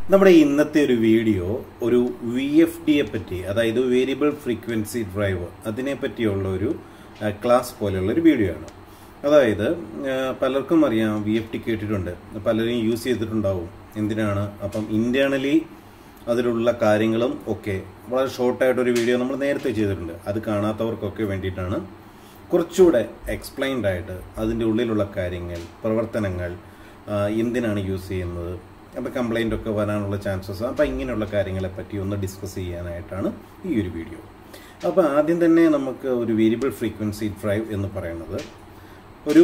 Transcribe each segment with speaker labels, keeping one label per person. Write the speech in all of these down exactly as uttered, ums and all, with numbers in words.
Speaker 1: നമ്മുടെ ഇന്നത്തെ ഒരു വീഡിയോ ഒരു വി എഫ് ഡിയെ പറ്റി, അതായത് വേരിയബിൾ ഫ്രീക്വൻസി ഡ്രൈവ്, അതിനെ പറ്റിയുള്ള ഒരു ക്ലാസ് പോലെയുള്ള ഒരു വീഡിയോ ആണ്. അതായത് പലർക്കും അറിയാം, വി എഫ് ഡി കേട്ടിട്ടുണ്ട്, പലരും യൂസ് ചെയ്തിട്ടുണ്ടാവും. എന്തിനാണ്? അപ്പം ഇന്റേണലി അതിലുള്ള കാര്യങ്ങളും ഒക്കെ വളരെ ഷോർട്ടായിട്ടൊരു വീഡിയോ നമ്മൾ നേരത്തെ ചെയ്തിട്ടുണ്ട്. അത് കാണാത്തവർക്കൊക്കെ വേണ്ടിയിട്ടാണ് കുറച്ചുകൂടെ എക്സ്പ്ലെയിൻഡ് ആയിട്ട് അതിൻ്റെ ഉള്ളിലുള്ള കാര്യങ്ങൾ, പ്രവർത്തനങ്ങൾ, എന്തിനാണ് യൂസ് ചെയ്യുന്നത്, അപ്പോൾ കംപ്ലൈൻ്റ് ഒക്കെ വരാനുള്ള ചാൻസസ്, അപ്പോൾ ഇങ്ങനെയുള്ള കാര്യങ്ങളെ പറ്റി ഒന്ന് ഡിസ്കസ് ചെയ്യാനായിട്ടാണ് ഈ ഒരു വീഡിയോ. അപ്പോൾ ആദ്യം തന്നെ നമുക്ക് ഒരു വേരിയബിൾ ഫ്രീക്വൻസി ഡ്രൈവ് എന്ന് പറയുന്നത് ഒരു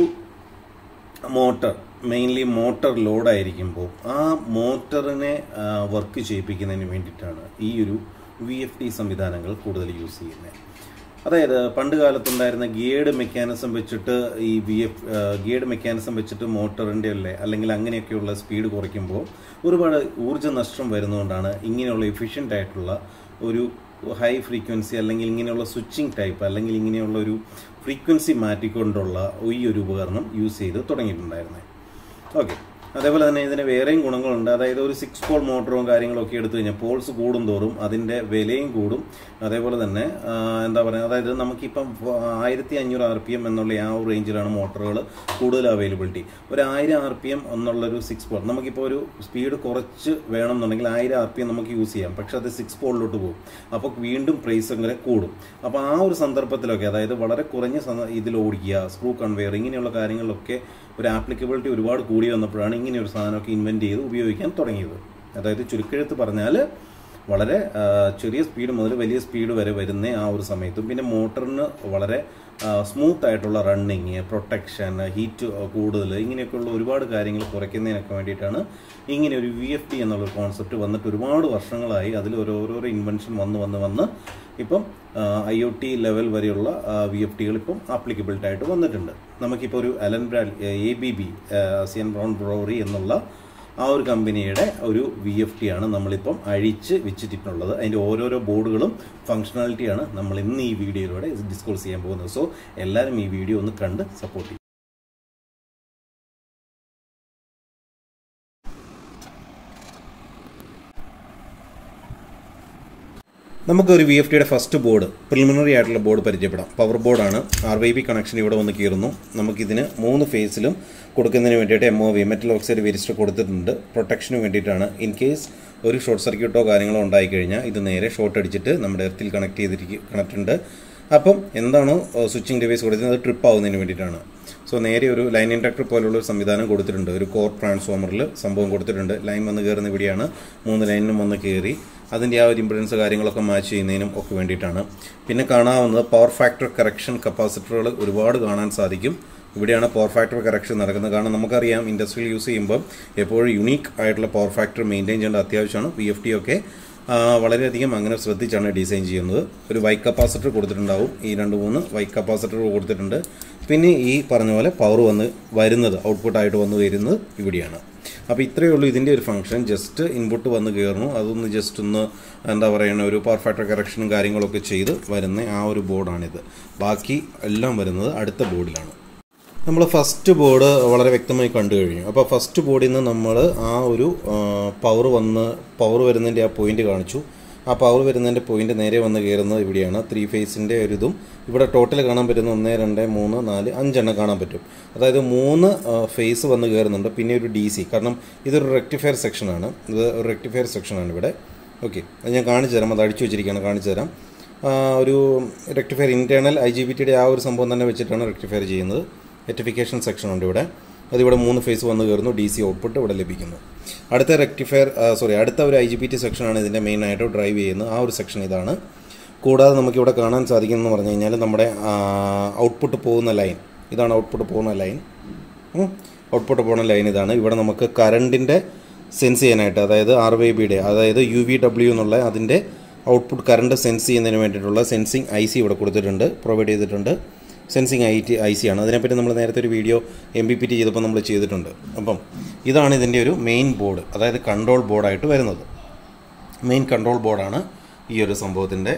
Speaker 1: മോട്ടർ, മെയിൻലി മോട്ടർ ലോഡായിരിക്കുമ്പോൾ ആ മോട്ടറിനെ വർക്ക് ചെയ്യിപ്പിക്കുന്നതിന് വേണ്ടിയിട്ടാണ് ഈ ഒരു വി എഫ് ഡി സംവിധാനങ്ങൾ കൂടുതൽ യൂസ് ചെയ്യുന്നത്. അതായത് പണ്ട് കാലത്തുണ്ടായിരുന്ന ഗിയേർഡ് മെക്കാനിസം വെച്ചിട്ട് ഈ വി എഫ് ഗിയേർഡ് മെക്കാനിസം വെച്ചിട്ട് മോട്ടറിൻ്റെ അല്ലേ അല്ലെങ്കിൽ അങ്ങനെയൊക്കെയുള്ള സ്പീഡ് കുറയ്ക്കുമ്പോൾ ഒരുപാട് ഊർജ്ജ നഷ്ടം വരുന്നതുകൊണ്ടാണ് ഇങ്ങനെയുള്ള എഫിഷ്യൻ്റ് ആയിട്ടുള്ള ഒരു ഹൈ ഫ്രീക്വൻസി അല്ലെങ്കിൽ ഇങ്ങനെയുള്ള സ്വിച്ചിങ് ടൈപ്പ് അല്ലെങ്കിൽ ഇങ്ങനെയുള്ള ഒരു ഫ്രീക്വൻസി മാറ്റിക്കൊണ്ടുള്ള ഈ ഒരു ഉപകരണം യൂസ് ചെയ്ത് തുടങ്ങിയിട്ടുണ്ടായിരുന്നത്. ഓക്കെ, അതേപോലെ തന്നെ ഇതിന് വേറെയും ഗുണങ്ങളുണ്ട്. അതായത് ഒരു സിക്സ് പോൾ മോട്ടറും കാര്യങ്ങളൊക്കെ എടുത്തു കഴിഞ്ഞാൽ പോൾസ് കൂടും തോറും അതിൻ്റെ വിലയും കൂടും. അതേപോലെ തന്നെ എന്താ പറയുക, അതായത് നമുക്കിപ്പം ആയിരത്തി അഞ്ഞൂറ് ആർ പി എം എന്നുള്ള ആ ഒരു റേഞ്ചിലാണ് മോട്ടറുകൾ കൂടുതൽ അവൈലബിലിറ്റി. ഒരു ആയിരം ആർ പി എം എന്നുള്ളൊരു സിക്സ് പോൾ നമുക്കിപ്പോൾ ഒരു സ്പീഡ് കുറച്ച് വേണമെന്നുണ്ടെങ്കിൽ ആയിരം ആർ പി എം നമുക്ക് യൂസ് ചെയ്യാം. പക്ഷെ അത് സിക്സ് പോളിലോട്ട് പോകും, അപ്പോൾ വീണ്ടും പ്രൈസ് അങ്ങനെ കൂടും. അപ്പോൾ ആ ഒരു സന്ദർഭത്തിലൊക്കെ, അതായത് വളരെ കുറഞ്ഞ ഇതിൽ ഓടിക്കുക, സ്ക്രൂ കൺവെയർ, ഇങ്ങനെയുള്ള കാര്യങ്ങളിലൊക്കെ ഒരു ആപ്ലിക്കബിലിറ്റി ഒരുപാട് കൂടി വന്നപ്പോഴാണ് ഇങ്ങനെ ഒരു സാധനമൊക്കെ ഇൻവെൻറ്റ് ചെയ്ത് ഉപയോഗിക്കാൻ തുടങ്ങിയത്. അതായത് ചുരുക്കെഴുത്ത് പറഞ്ഞാൽ വളരെ ചെറിയ സ്പീഡ് മുതൽ വലിയ സ്പീഡ് വരെ വരുന്ന ആ ഒരു സമയത്തും, പിന്നെ മോട്ടറിന് വളരെ സ്മൂത്ത് ആയിട്ടുള്ള റണ്ണിങ്, പ്രൊട്ടക്ഷൻ, ഹീറ്റ് കൂടുതൽ, ഇങ്ങനെയൊക്കെയുള്ള ഒരുപാട് കാര്യങ്ങൾ കുറയ്ക്കുന്നതിനൊക്കെ വേണ്ടിയിട്ടാണ് ഇങ്ങനെ ഒരു വി എഫ് ഡി എന്നുള്ളൊരു കോൺസെപ്റ്റ് വന്നിട്ട് ഒരുപാട് വർഷങ്ങളായി. അതിൽ ഓരോരോ ഇൻവെൻഷൻ വന്ന് വന്ന് വന്ന് ഇപ്പം ഐ ഒ ടി ലെവൽ വരെയുള്ള വി എഫ് ടികൾ ഇപ്പം ആപ്ലിക്കബിലിറ്റി ആയിട്ട് വന്നിട്ടുണ്ട്. നമുക്കിപ്പോൾ ഒരു Allen Bradley A B B സിയൻ ബ്രൗൺ ബ്രൗറി എന്നുള്ള ആ ഒരു കമ്പനിയുടെ ഒരു വി എഫ് ടി ആണ് നമ്മളിപ്പം അഴിച്ച് വെച്ചിട്ടുള്ളത്. അതിൻ്റെ ഓരോരോ ബോർഡുകളും ഫങ്ഷണാലിറ്റിയാണ് നമ്മൾ ഇന്ന് ഈ വീഡിയോയിലൂടെ ഡിസ്കസ് ചെയ്യാൻ പോകുന്നത്. സോ എല്ലാവരും ഈ വീഡിയോ ഒന്ന് കണ്ട് സപ്പോർട്ട് ചെയ്യും. നമുക്കൊരു വി എഫ് ടിയുടെ ഫസ്റ്റ് ബോർഡ്, പ്രിലിമിനറി ആയിട്ടുള്ള ബോർഡ് പരിചയപ്പെടാം. പവർ ബോർഡാണ്. ആർ വൈ ബി കണക്ഷൻ ഇവിടെ വന്ന് കയറുന്നു. നമുക്കിതിന് മൂന്ന് ഫേസിലും കൊടുക്കുന്നതിന് വേണ്ടിയിട്ട് M O V metal oxide varistor കൊടുത്തിട്ടുണ്ട്. പ്രൊട്ടക്ഷന് വേണ്ടിയിട്ടാണ്. ഇൻ കേസ് ഒരു ഷോർട്ട് സർക്യൂട്ടോ കാര്യങ്ങളോ ഉണ്ടായിക്കഴിഞ്ഞാൽ ഇത് നേരെ ഷോർട്ട് അടിച്ചിട്ട് നമ്മുടെ എർത്തിൽ കണക്ട് ചെയ്തിരിക്കും കണക്ട് ഉണ്ട്. അപ്പം എന്താണോ സ്വിച്ചിങ് ഡിവൈസ് കൊടുത്തിരുന്നത് അത് ട്രിപ്പ് ആവുന്നതിന് വേണ്ടിയിട്ടാണ്. സോ നേരെ ഒരു ലൈൻ ഇൻഡക്ടർ പോലുള്ള ഒരു സംവിധാനം കൊടുത്തിട്ടുണ്ട്. ഒരു കോർ ട്രാൻസ്ഫോമറിൽ സംഭവം കൊടുത്തിട്ടുണ്ട്. ലൈൻ വന്ന് കയറുന്ന ഇവിടെയാണ്. മൂന്ന് ലൈനിനും വന്ന് കയറി അതിൻ്റെ ആ ഒരു ഇംപെഡൻസ് കാര്യങ്ങളൊക്കെ മാച്ച് ചെയ്യുന്നതിനും ഒക്കെ വേണ്ടിയിട്ടാണ്. പിന്നെ കാണാവുന്നത് പവർ ഫാക്ടർ കറക്ഷൻ കപ്പാസിറ്ററുകൾ ഒരുപാട് കാണാൻ സാധിക്കും. ഇവിടെയാണ് പവർ ഫാക്ടർ കറക്ഷൻ നടക്കുന്നത്. കാരണം നമുക്കറിയാം, ഇൻഡസ്ട്രിയിൽ യൂസ് ചെയ്യുമ്പോൾ എപ്പോഴും യുണീക്ക് ആയിട്ടുള്ള പവർ ഫാക്ടർ മെയിൻറ്റെയിൻ ചെയ്യേണ്ട അത്യാവശ്യമാണ്. വി എഫ് ടി ഒക്കെ വളരെയധികം അങ്ങനെ ശ്രദ്ധിച്ചാണ് ഡിസൈൻ ചെയ്യുന്നത്. ഒരു വൈ കപ്പാസിറ്റർ കൊടുത്തിട്ടുണ്ടാവും. ഈ രണ്ട് മൂന്ന് വൈ കപ്പാസിറ്റർ കൊടുത്തിട്ടുണ്ട്. പിന്നെ ഈ പറഞ്ഞ പോലെ പവർ വന്ന് വരുന്നത്, ഔട്ട്പുട്ടായിട്ട് വന്ന് വരുന്നത് ഇവിടെയാണ്. അപ്പോൾ ഇത്രയേ ഉള്ളൂ ഇതിൻ്റെ ഒരു ഫംഗ്ഷൻ. ജസ്റ്റ് ഇൻപുട്ട് വന്ന് കയറുന്നു, അതൊന്ന് ജസ്റ്റ് ഒന്ന് എന്താ പറയുക, ഒരു പവർ ഫാക്ടർ കറക്ഷനും കാര്യങ്ങളൊക്കെ ചെയ്ത് വരുന്ന ആ ഒരു ബോർഡാണിത്. ബാക്കി എല്ലാം വരുന്നത് അടുത്ത ബോർഡിലാണ്. നമ്മൾ ഫസ്റ്റ് ബോർഡ് വളരെ വ്യക്തമായി കണ്ടു കഴിഞ്ഞു. അപ്പോൾ ഫസ്റ്റ് ബോർഡിൽ നിന്ന് നമ്മൾ ആ ഒരു പവർ വന്ന് പവർ വരുന്നതിൻ്റെ ആ പോയിന്റ് കാണിച്ചു. ആ പവർ വരുന്നതിൻ്റെ പോയിന്റ് നേരെ വന്ന് കയറുന്നത് ഇവിടെയാണ്. ത്രീ ഫേസിൻ്റെ ഒരു ഇതും ഇവിടെ ടോട്ടൽ കാണാൻ പറ്റുന്ന ഒന്ന് രണ്ട് മൂന്ന് നാല് അഞ്ചെണ്ണം കാണാൻ പറ്റും. അതായത് മൂന്ന് ഫേസ് വന്ന് കയറുന്നുണ്ട്. പിന്നെ ഒരു ഡി സി, കാരണം ഇതൊരു റെക്ടിഫയർ സെക്ഷനാണ്. ഇത് ഒരു റെക്ടിഫയർ സെക്ഷനാണ് ഇവിടെ. ഓക്കെ, അത് ഞാൻ കാണിച്ചു തരാം. അത് അടിച്ചു വെച്ചിരിക്കുകയാണ്, കാണിച്ചു തരാം. ഒരു rectifier internal I G B ടിയുടെ ആ ഒരു സംഭവം തന്നെ വെച്ചിട്ടാണ് റെക്ടിഫയർ ചെയ്യുന്നത്. റെക്ടിഫിക്കേഷൻ സെക്ഷൻ ഉണ്ട് ഇവിടെ. അതിവിടെ മൂന്ന് ഫേസ് വന്ന് കയറുന്നു. ഡി സി ഔട്ട്പുട്ട് ഇവിടെ ലഭിക്കുന്നു. അടുത്ത റെക്ടിഫയർ സോറി അടുത്ത ഒരു ഐ ജി ബി ടി സെക്ഷനാണ് ഇതിൻ്റെ മെയിനായിട്ട് ഡ്രൈവ് ചെയ്യുന്നത്. ആ ഒരു സെക്ഷൻ ഇതാണ്. കൂടാതെ നമുക്കിവിടെ കാണാൻ സാധിക്കുന്നതെന്ന് പറഞ്ഞു കഴിഞ്ഞാൽ നമ്മുടെ ഔട്ട്പുട്ട് പോകുന്ന ലൈൻ ഇതാണ്. ഔട്ട്പുട്ട് പോകുന്ന ലൈൻ ഔട്ട്പുട്ട് പോകുന്ന ലൈൻ ഇതാണ്. ഇവിടെ നമുക്ക് കറണ്ടിൻ്റെ സെൻസ് ചെയ്യാനായിട്ട്, അതായത് ആർ വൈ ബിയുടെ, അതായത് യു വി ഡബ്ല്യു എന്നുള്ള അതിൻ്റെ ഔട്ട്പുട്ട് കറണ്ട് സെൻസ് ചെയ്യുന്നതിന് വേണ്ടിയിട്ടുള്ള സെൻസിങ് ഐ സി ഇവിടെ കൊടുത്തിട്ടുണ്ട്, പ്രൊവൈഡ് ചെയ്തിട്ടുണ്ട്. Sensing I T I C ആണ്. അതിനെപ്പറ്റി നമ്മൾ നേരത്തെ ഒരു video M B P T ചെയ്തപ്പോൾ നമ്മൾ ചെയ്തിട്ടുണ്ട്. അപ്പം ഇതാണ് ഇതിൻ്റെ ഒരു മെയിൻ ബോർഡ്, അതായത് കൺട്രോൾ ബോർഡായിട്ട് വരുന്നത്. മെയിൻ കൺട്രോൾ ബോർഡാണ് ഈ ഒരു സംഭവത്തിൻ്റെ.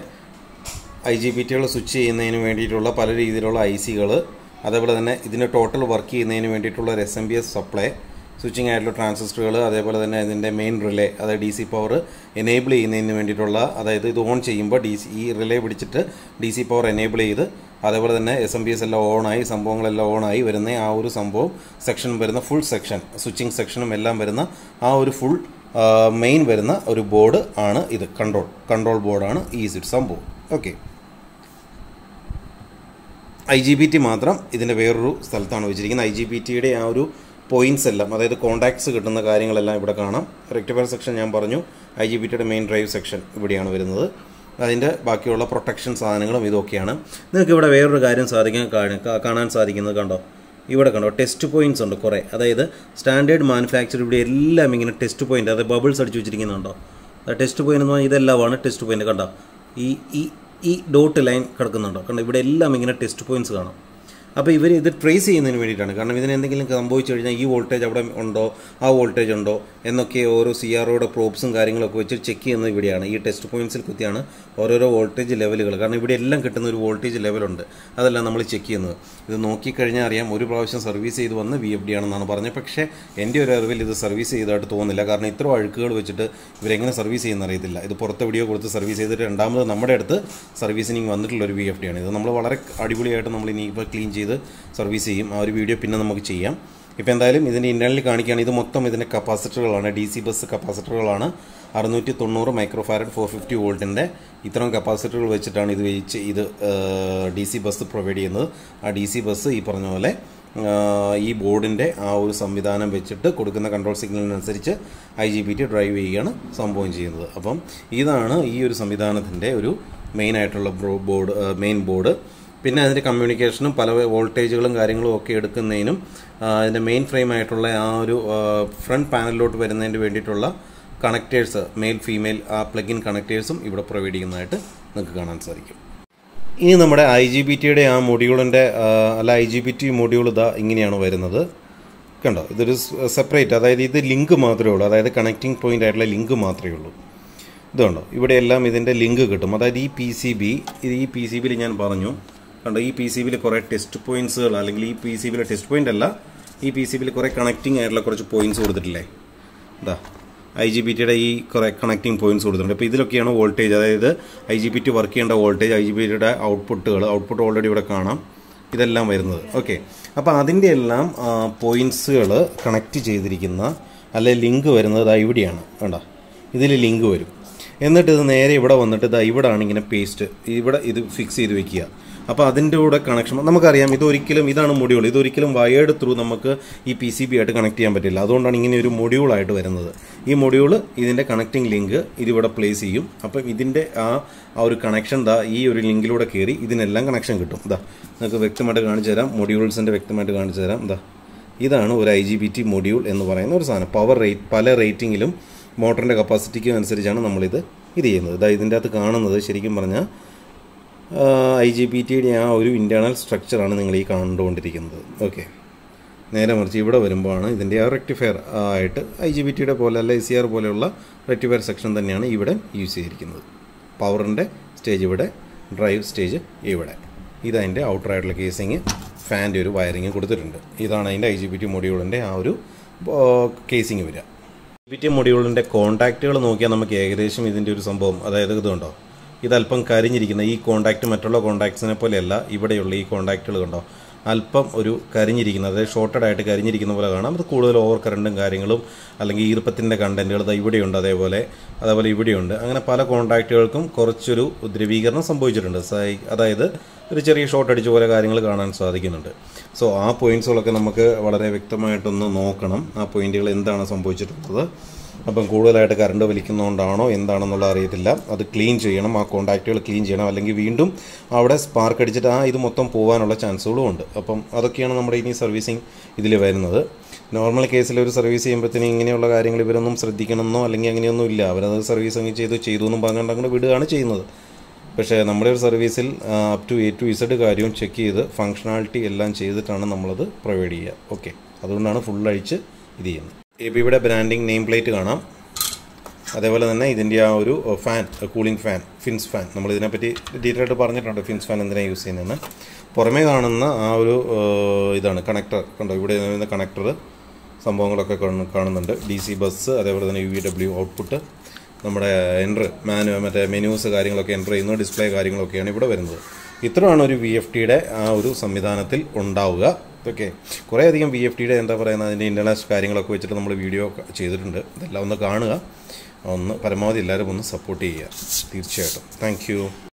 Speaker 1: ഐ ജി ബി ടികൾ സ്വിച്ച് ചെയ്യുന്നതിന് വേണ്ടിയിട്ടുള്ള പല രീതിയിലുള്ള ഐ സികൾ, അതേപോലെ തന്നെ ഇതിൻ്റെ ടോട്ടൽ വർക്ക് ചെയ്യുന്നതിന് വേണ്ടിയിട്ടുള്ള ഒരു S M B S supply, switching ആയിട്ടുള്ള ട്രാൻസിസ്റ്ററുകൾ, അതേപോലെ തന്നെ ഇതിൻ്റെ മെയിൻ റിലേ, അതായത് ഡി സി പവർ എനേബിൾ ചെയ്യുന്നതിന് വേണ്ടിയിട്ടുള്ള, അതായത് ഇത് ഓൺ ചെയ്യുമ്പോൾ ഡി സി ഈ റിലേ പിടിച്ചിട്ട് ഡി സി പവർ എനേബിൾ ചെയ്ത് അതേപോലെ തന്നെ എസ് എം ബി എസ് എല്ലാം ഓണായി സംഭവങ്ങളെല്ലാം ഓണായി വരുന്ന ആ ഒരു സംഭവം സെക്ഷൻ വരുന്ന ഫുൾ സെക്ഷൻ, സ്വിച്ചിങ് സെക്ഷനും എല്ലാം വരുന്ന ആ ഒരു ഫുൾ മെയിൻ വരുന്ന ഒരു ബോർഡ് ആണ് ഇത്. കൺട്രോൾ കൺട്രോൾ ബോർഡാണ് ഈ സംഭവം. Okay, I G B T മാത്രം ഇതിൻ്റെ വേറൊരു സ്ഥലത്താണ് വെച്ചിരിക്കുന്നത്. ഐ ജി ബി ടിയുടെ ആ ഒരു പോയിൻറ്റ്സ് എല്ലാം, അതായത് കോൺടാക്ട്സ് കിട്ടുന്ന കാര്യങ്ങളെല്ലാം ഇവിടെ കാണാം. റെക്ടിഫയർ സെക്ഷൻ ഞാൻ പറഞ്ഞു, ഐ ജി ബി ടിയുടെ മെയിൻ ഡ്രൈവ് സെക്ഷൻ ഇവിടെയാണ് വരുന്നത്. അതിൻ്റെ ബാക്കിയുള്ള പ്രൊട്ടക്ഷൻ സാധനങ്ങളും ഇതൊക്കെയാണ്. നിങ്ങൾക്ക് ഇവിടെ വേറൊരു കാര്യം സാധിക്കാൻ കാണാൻ സാധിക്കുന്നത് കണ്ടോ, ഇവിടെ കണ്ടോ ടെസ്റ്റ് പോയിൻറ്റ്സ് ഉണ്ട് കുറേ. അതായത് സ്റ്റാൻഡേർഡ് മാനുഫാക്ചർ ഇവിടെ എല്ലാം ഇങ്ങനെ ടെസ്റ്റ് പോയിൻ്റ്, അതായത് ബബിൾസ് അടിച്ച് വെച്ചിരിക്കുന്നുണ്ടോ. ടെസ്റ്റ് പോയിൻ്റ് എന്ന് പറഞ്ഞാൽ ഇതെല്ലാമാണ് ടെസ്റ്റ് പോയിൻ്റ്. കണ്ടോ ഈ ഈ ഈ ഡോട്ട് ലൈൻ കിടക്കുന്നുണ്ടോ, കണ്ടോ ഇവിടെ എല്ലാം ഇങ്ങനെ ടെസ്റ്റ് പോയിൻറ്റ്സ് കാണാം. അപ്പോൾ ഇവർ ഇത് ട്രേസ് ചെയ്യുന്നതിന് വേണ്ടിയിട്ടാണ്. കാരണം ഇതിന് എന്തെങ്കിലും സംഭവിച്ചു കഴിഞ്ഞാൽ ഈ വോൾട്ടേജ് അവിടെ ഉണ്ടോ, ആ വോൾട്ടേജ് ഉണ്ടോ എന്നൊക്കെ ഓരോ സി ആർ ഒയുടെ പ്രോബ്സും കാര്യങ്ങളൊക്കെ വെച്ച് ചെക്ക് ചെയ്യുന്നത് ഇവിടെയാണ്. ഈ ടെസ്റ്റ് പോയിൻറ്റ്സിൽ കുത്തിയാണ് ഓരോരോ വോൾട്ടേജ് ലെവലുകൾ, കാരണം ഇവിടെ എല്ലാം കിട്ടുന്ന ഒരു വോൾട്ടേജ് ലെവലുണ്ട്, അതെല്ലാം നമ്മൾ ചെക്ക് ചെയ്യുന്നത്. ഇത് നോക്കിക്കഴിഞ്ഞാൽ അറിയാം. ഒരു പ്രാവശ്യം സർവീസ് ചെയ്ത് വന്ന് വി എഫ് ഡി ആണെന്നാണ് പറഞ്ഞത്. പക്ഷേ എൻ്റെ ഒരു അറിവിൽ ഇത് സർവീസ് ചെയ്തതായിട്ട് തോന്നുന്നില്ല. കാരണം ഇത്ര അഴുക്കുകൾ വെച്ചിട്ട് ഇവരെങ്ങനെ സർവീസ് ചെയ്യുന്ന അറിയത്തില്ല. ഇത് പുറത്തെ വീഡിയോ കൊടുത്ത് സർവീസ് ചെയ്തിട്ട് രണ്ടാമത് നമ്മുടെ അടുത്ത് സർവീസിനിങ് വന്നിട്ടുള്ള ഒരു വി എഫ് ഡി ആണ്. ഇത് നമ്മൾ വളരെ അടിപൊളിയായിട്ട് നമ്മൾ ഇനി ഇപ്പോൾ ക്ലീൻ ചെയ്ത് സർവീസ് ചെയ്യും. ആ ഒരു വീഡിയോ പിന്നെ നമുക്ക് ചെയ്യാം. ഇപ്പോൾ എന്തായാലും ഇതിൻ്റെ ഇൻ്റർണലി കാണിക്കുകയാണ്. ഇത് മൊത്തം ഇതിൻ്റെ കപ്പാസിറ്ററുകളാണ്, ഡി സി ബസ് കപ്പാസിറ്ററുകളാണ്. അറുന്നൂറ്റി തൊണ്ണൂറ് മൈക്രോഫാരഡ് ഫോർ ഫിഫ്റ്റി വോൾട്ടിൻ്റെ ഇത്തരം കപ്പാസിറ്ററുകൾ വെച്ചിട്ടാണ് ഇത് വെച്ച് ഇത് ഡി സി ബസ് പ്രൊവൈഡ് ചെയ്യുന്നത്. ആ ഡി സി ബസ് ഈ പറഞ്ഞ പോലെ ഈ ബോർഡിൻ്റെ ആ ഒരു സംവിധാനം വെച്ചിട്ട് കൊടുക്കുന്ന കൺട്രോൾ സിഗ്നലിനനുസരിച്ച് I G B T drive ചെയ്യുകയാണ് സംഭവം ചെയ്യുന്നത്. അപ്പം ഇതാണ് ഈ ഒരു സംവിധാനത്തിൻ്റെ ഒരു മെയിനായിട്ടുള്ള ബോർഡ്, മെയിൻ ബോർഡ്. പിന്നെ അതിൻ്റെ കമ്മ്യൂണിക്കേഷനും പല വോൾട്ടേജുകളും കാര്യങ്ങളും ഒക്കെ എടുക്കുന്നതിനും അതിൻ്റെ മെയിൻ ഫ്രെയിം ആയിട്ടുള്ള ആ ഒരു ഫ്രണ്ട് പാനലിലോട്ട് വരുന്നതിന് വേണ്ടിയിട്ടുള്ള കണക്റ്റേഴ്സ്, മെയിൽ ഫീമെയിൽ ആ പ്ലഗിൻ കണക്റ്റേഴ്സും ഇവിടെ പ്രൊവൈഡ് ചെയ്യുന്നതായിട്ട് നിങ്ങൾക്ക് കാണാൻ സാധിക്കും. ഇനി നമ്മുടെ ഐ ജി ബി ടിയുടെ ആ മൊഡ്യൂളിൻ്റെ അല്ല I G B T module ഇതാ ഇങ്ങനെയാണ് വരുന്നത്. കണ്ടോ, ഇതൊരു സെപ്പറേറ്റ്, അതായത് ഇത് ലിങ്ക് മാത്രമേ ഉള്ളൂ, അതായത് കണക്റ്റിംഗ് പോയിൻ്റ് ആയിട്ടുള്ള ലിങ്ക് മാത്രമേ ഉള്ളൂ. ഇതുണ്ടോ, ഇവിടെയെല്ലാം ഇതിൻ്റെ ലിങ്ക് കിട്ടും. അതായത് ഈ പി സി ബി ഇത് ഈ പി സി ബിയിൽ ഞാൻ പറഞ്ഞു കണ്ടോ, ഈ പി സി ബിയിൽ കുറേ ടെസ്റ്റ് പോയിൻറ്റ്സുകൾ, അല്ലെങ്കിൽ ഈ പി സി ബിയിലെ ടെസ്റ്റ് പോയിൻ്റ് അല്ല, ഈ പി സി ബിയിൽ കുറേ കണക്റ്റിംഗ് ആയിട്ടുള്ള കുറച്ച് പോയിൻറ്റ്സ് കൊടുത്തിട്ടില്ലേ. ഇതാ ഐ ജി ബി ടിയുടെ ഈ കുറേ കണക്റ്റിംഗ് പോയിൻറ്റ്സ് കൊടുത്തിട്ടുണ്ട്. അപ്പോൾ ഇതിലൊക്കെയാണ് വോൾട്ടേജ്, അതായത് I G B T work ചെയ്യേണ്ട വോൾട്ടേജ്, ഐ ജി ബി ടിയുടെ ഔട്ട്പുട്ടുകൾ, ഔട്ട്പുട്ട് ഓൾറെഡി ഇവിടെ കാണാം, ഇതെല്ലാം വരുന്നത്. ഓക്കെ, അപ്പോൾ അതിൻ്റെ എല്ലാം പോയിൻറ്റ്സുകൾ കണക്റ്റ് ചെയ്തിരിക്കുന്ന അല്ലെങ്കിൽ ലിങ്ക് വരുന്നത് ഇവിടെയാണ്. വേണ്ട, ഇതിൽ ലിങ്ക് വരും. എന്നിട്ട് ഇത് നേരെ ഇവിടെ വന്നിട്ട് ഇതാ ഇവിടെയാണ് ഇങ്ങനെ പേസ്റ്റ്, ഇവിടെ ഇത് ഫിക്സ് ചെയ്ത് വെക്കുക. അപ്പോൾ അതിൻ്റെ കൂടെ കണക്ഷൻ നമുക്കറിയാം. ഇതൊരിക്കലും ഇതാണ് മൊഡ്യൂൾ, ഇതൊരിക്കലും വയേർഡ് ത്രൂ നമുക്ക് ഈ പി സി ബി ആയിട്ട് കണക്ട് ചെയ്യാൻ പറ്റില്ല. അതുകൊണ്ടാണ് ഇങ്ങനെ ഒരു മൊഡ്യൂളായിട്ട് വരുന്നത്. ഈ മൊഡ്യൂൾ ഇതിൻ്റെ കണക്റ്റിംഗ് ലിങ്ക് ഇതിവിടെ പ്ലേസ് ചെയ്യും. അപ്പം ഇതിൻ്റെ ആ ആ ഒരു കണക്ഷൻ ദാ ഈ ഒരു ലിങ്കിലൂടെ കയറി ഇതിനെല്ലാം കണക്ഷൻ കിട്ടും. ഇതാ നിങ്ങൾക്ക് വ്യക്തമായിട്ട് കാണിച്ചു തരാം, മൊഡ്യൂൾസിൻ്റെ വ്യക്തമായിട്ട് കാണിച്ചു തരാം. ഇതാ ഇതാണ് ഒരു I G B T module എന്ന് പറയുന്ന ഒരു സാധനം. പവർ റേറ്റ് പല റേറ്റിങ്ങിലും മോട്ടറിൻ്റെ കപ്പാസിറ്റിക്കും അനുസരിച്ചാണ് നമ്മളിത് ഇത് ചെയ്യുന്നത്. ഇതാ ഇതിൻ്റെ അകത്ത് കാണുന്നത് ശരിക്കും പറഞ്ഞാൽ ഐ ജി ബി ടിയുടെ ആ ഒരു ഇൻറ്റേർണൽ സ്ട്രക്ചറാണ് നിങ്ങൾ ഈ കണ്ടുകൊണ്ടിരിക്കുന്നത്. ഓക്കെ, നേരെ മറിച്ച് ഇവിടെ വരുമ്പോഴാണ് ഇതിൻ്റെ ആ റെക്ടിഫയർ ആയിട്ട് ഐ ജി ബി ടിയുടെ പോലെ അല്ല എസ് സി ആർ പോലെയുള്ള റെക്ടിഫയർ സെക്ഷൻ തന്നെയാണ് ഇവിടെ യൂസ് ചെയ്തിരിക്കുന്നത്. പവറിൻ്റെ സ്റ്റേജ് ഇവിടെ, ഡ്രൈവ് സ്റ്റേജ് ഇവിടെ. ഇതതിൻ്റെ ഔട്ടറായിട്ടുള്ള കേസിങ്, ഫാൻ്റെ ഒരു വയറിങ് കൊടുത്തിട്ടുണ്ട്. ഇതാണ് അതിൻ്റെ ഐ ജി ബി ടി മൊഡ്യൂളിൻ്റെ ആ ഒരു കേസിങ് വരിക. ഐ ജി ബി ടി മൊഡ്യൂളിൻ്റെ കോൺടാക്റ്റുകൾ നോക്കിയാൽ നമുക്ക് ഏകദേശം ഇതിൻ്റെ ഒരു സംഭവം, അതായത് ഇതുണ്ടോ, ഇതല്പം കരിഞ്ഞിരിക്കുന്ന ഈ കോൺടാക്റ്റ് മറ്റുള്ള കോൺടാക്ട്സിനെ പോലെയല്ല. ഇവിടെയുള്ള ഈ കോൺടാക്റ്റുകൾ കണ്ടോ അല്പം ഒരു കരിഞ്ഞിരിക്കുന്നത്, അതായത് ഷോർട്ടഡ് ആയിട്ട് കരിഞ്ഞിരിക്കുന്ന പോലെ കാണാം. അത് കൂടുതൽ ഓവർ കറണ്ടും കാര്യങ്ങളും അല്ലെങ്കിൽ ഈർപ്പത്തിൻ്റെ കണ്ടൻറ്റുകൾ ഇവിടെയുണ്ട്, അതേപോലെ അതേപോലെ ഇവിടെയുണ്ട്. അങ്ങനെ പല കോൺടാക്റ്റുകൾക്കും കുറച്ചൊരു ദ്രവീകരണം സംഭവിച്ചിട്ടുണ്ട്. അതായത് ഒരു ചെറിയ ഷോർട്ട് അടിച്ച പോലെ കാര്യങ്ങൾ കാണാൻ സാധിക്കുന്നുണ്ട്. സോ ആ പോയിൻറ്റ്സുകളൊക്കെ നമുക്ക് വളരെ വ്യക്തമായിട്ടൊന്ന് നോക്കണം, ആ പോയിൻറ്റുകൾ എന്താണ് സംഭവിച്ചിട്ടുള്ളത്. അപ്പം കൂടുതലായിട്ട് കറണ്ട് വലിക്കുന്നതുകൊണ്ടാണോ എന്താണെന്നുള്ള അറിയത്തില്ല. അത് ക്ലീൻ ചെയ്യണം, ആ കോൺടാക്റ്റുകൾ ക്ലീൻ ചെയ്യണം, അല്ലെങ്കിൽ വീണ്ടും അവിടെ സ്പാർക്ക് അടിച്ചിട്ട് ആ ഇത് മൊത്തം പോകാനുള്ള ചാൻസുകളും ഉണ്ട്. അപ്പം അതൊക്കെയാണ് നമ്മുടെ ഇനി സർവീസിങ് ഇതിൽ വരുന്നത്. നോർമൽ കേസിൽ ഒരു സർവീസ് ചെയ്യുമ്പോഴത്തേനും ഇങ്ങനെയുള്ള കാര്യങ്ങൾ ഇവരൊന്നും ശ്രദ്ധിക്കണമെന്നോ അല്ലെങ്കിൽ അങ്ങനെയൊന്നും ഇല്ല. അവരത് സർവീസ് അങ്ങ് ചെയ്തു ചെയ്തു എന്നും പറഞ്ഞുകൊണ്ട് അങ്ങോട്ട് വിടുകയാണ് ചെയ്യുന്നത്. പക്ഷേ നമ്മുടെ ഒരു സർവീസിൽ up to A to Z കാര്യവും ചെക്ക് ചെയ്ത് ഫങ്ഷണാലിറ്റി എല്ലാം ചെയ്തിട്ടാണ് നമ്മളത് പ്രൊവൈഡ് ചെയ്യുക. ഓക്കെ, അതുകൊണ്ടാണ് ഫുൾ അഴിച്ച് ഇത് ചെയ്യുന്നത്. ഇപ്പോൾ ഇവിടെ ബ്രാൻഡിങ് നെയിം പ്ലേറ്റ് കാണാം. അതേപോലെ തന്നെ ഇതിൻ്റെ ആ ഒരു fan, cooling fan, fins fan, നമ്മൾ ഇതിനെപ്പറ്റി ഡീറ്റെയിൽ ആയിട്ട് പറഞ്ഞിട്ടുണ്ട് ഫിൻസ് ഫാൻ എന്തിനാണ് യൂസ് ചെയ്യുന്നതെന്ന്. പുറമേ കാണുന്ന ആ ഒരു ഇതാണ് കണക്ടർ, കണ്ടോ ഇവിടെ കണക്ടർ സംഭവങ്ങളൊക്കെ കാണുന്നുണ്ട്. ഡി സി ബസ്, അതേപോലെ തന്നെ യു വി ഡബ്ല്യു ഔട്ട്പുട്ട്, നമ്മുടെ എൻ്റർ മാനു മറ്റേ മെനൂസ് കാര്യങ്ങളൊക്കെ എൻ്റർ ചെയ്യുന്ന ഡിസ്പ്ലേ കാര്യങ്ങളൊക്കെയാണ് ഇവിടെ വരുന്നത്. ഇത്രയാണ് ഒരു വി എഫ് ടിയുടെ ആ ഒരു സംവിധാനത്തിൽ ഉണ്ടാവുക. ഓക്കെ, കുറേയധികം വി എഫ് ടിയുടെ എന്താ പറയുന്നത് അതിൻ്റെ ഇൻ്റർനെറ്റ് കാര്യങ്ങളൊക്കെ വെച്ചിട്ട് നമ്മൾ വീഡിയോ ചെയ്തിട്ടുണ്ട്. ഇതെല്ലാം ഒന്ന് കാണുക, ഒന്ന് പരമാവധി എല്ലാവരും ഒന്ന് സപ്പോർട്ട് ചെയ്യുക തീർച്ചയായിട്ടും. താങ്ക്